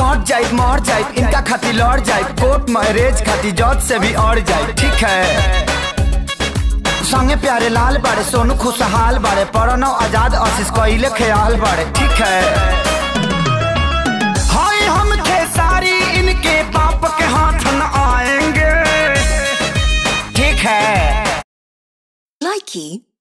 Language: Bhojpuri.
कट जाए मर जाए इनका खातिर लड़ जाए कोर्ट मैरिज खातिर जज से भी अड़ जाए। ठीक है संगे प्यारे लाल बाड़े सोनू खुशहाल बाड़े परनो आजाद आशीष कइले ख्याल बाड़े। ठीक है हाय हम खेसारी इनके बाप के हाथ न आएंगे। ठीक है Likey